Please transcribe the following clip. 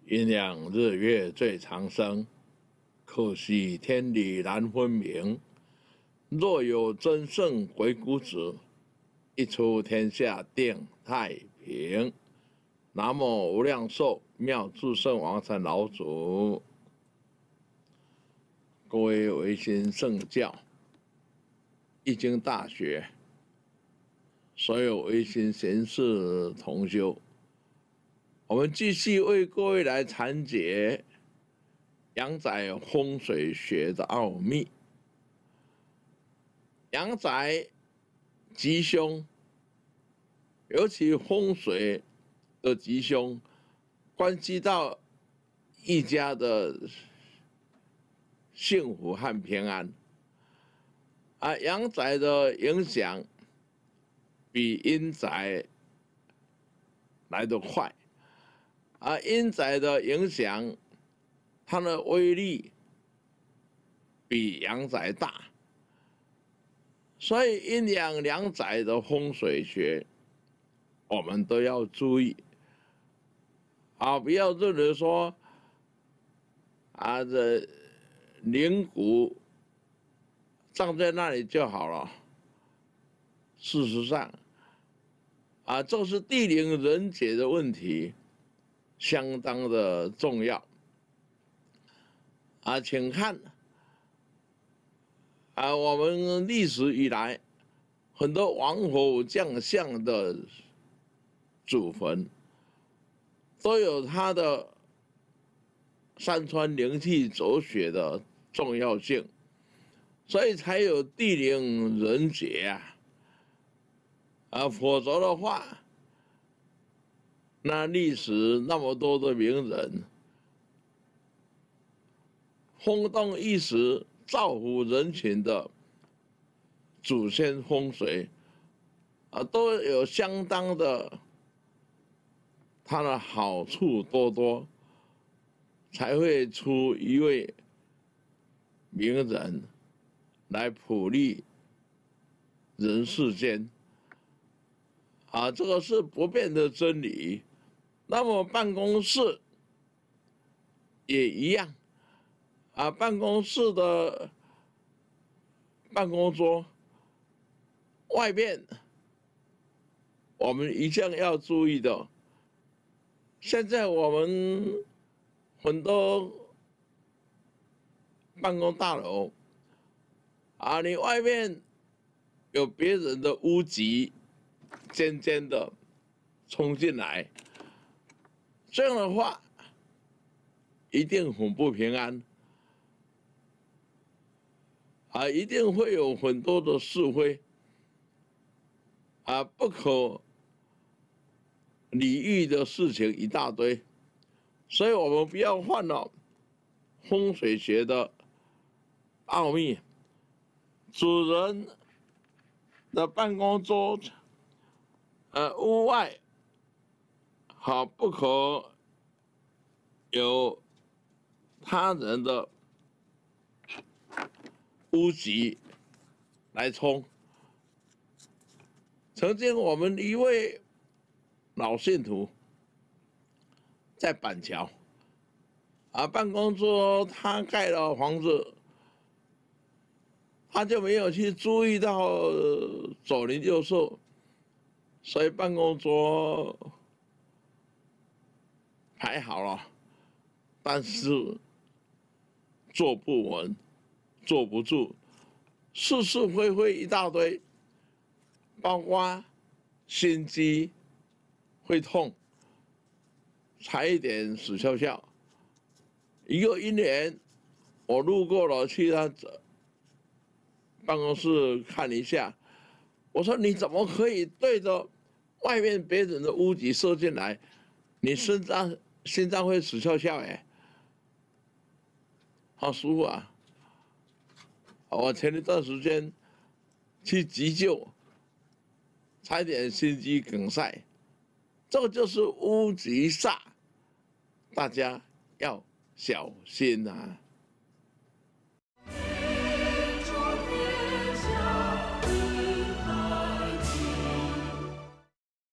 阴阳日月最长生，可惜天理难分明。若有真圣鬼谷子，一出天下定太平。南无无量寿妙智圣王禅老祖，各位维新圣教、易经大学，所有维新贤士同修，我们继续为各位来阐解阳宅风水学的奥秘。阳宅吉凶，尤其风水的吉凶，关系到一家的幸福和平安。阳宅的影响比阴宅来得快，阴宅的影响，它的威力比阳宅大。所以阴阳两宅的风水学，我们都要注意。不要认为说，这灵骨葬在那里就好了。事实上，这是地灵人杰的问题，相当的重要。请看，我们历史以来，很多王侯将相的祖坟，都有它的山川灵气走血的重要性，所以才有地灵人杰否则的话，那历史那么多的名人，轰动一时、造福人群的祖先风水，都有相当的它的好处多多，才会出一位名人来普利人世间。这个是不变的真理。那么办公室也一样，办公室的办公桌外面，我们一向要注意的。现在我们很多办公大楼，你外面有别人的屋脊尖尖的冲进来，这样的话一定很不平安，一定会有很多的是非，不可理喻的事情一大堆，所以我们不要犯了风水学的奥秘。主人的办公桌，屋外不可有他人的屋脊来冲。曾经我们一位老信徒在板桥，办公桌他盖了房子，他就没有去注意到左邻右舍，所以办公桌排好了，但是坐不稳，坐不住，是是非非一大堆，包括心肌会痛，差一点死翘翘。一个因缘，我路过了，去他办公室看一下，我说你怎么可以对着外面别人的屋脊射进来？你心脏会死翘翘好舒服啊！我前一段时间去急救，差一点心肌梗塞，这个就是屋脊煞，大家要小心啊！